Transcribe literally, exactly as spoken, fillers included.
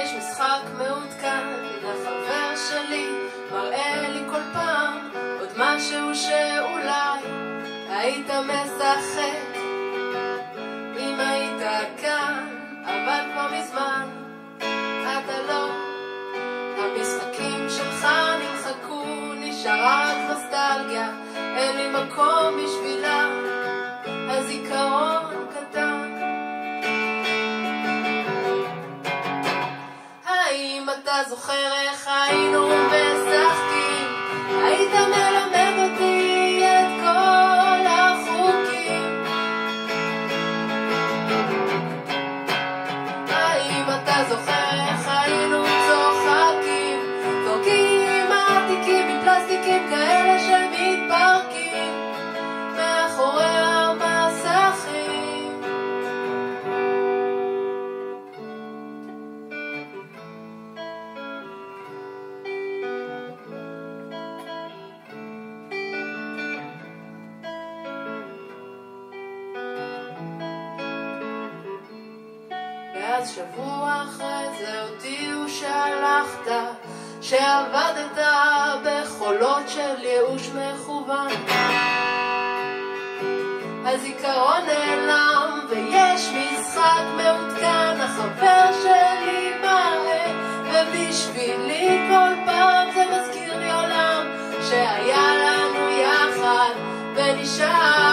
יש משחק מעודכן, הנה החבר שלי מראה לי כל פעם עוד משהו שאולי היית משחק אם היית כאן, אבל כבר מזמן אתה לא. המשחקים שלך נמחקו, נשארה רק נוסטלגיה, אין לי מקום בשבילה, הזיכרון קטן. האם אתה זוכר איך היינו משחקים? היית מלמד אותי את כל החוקים. האם אתה זוכר איך היינו צוחקים, זורקים עתיקים מפלסטיקים כאלה שמתפרקים מאחורי המסכים? ואז שבוע אחרי זה הודיעו שהלכת, שעבדת בחולות של ייאוש מכוון. הזיכרון נעלם ויש משחק מעודכן, החבר שלי מראה, ובשבילי כל פעם זה מזכיר לי עולם שהיה לנו יחד ונשאר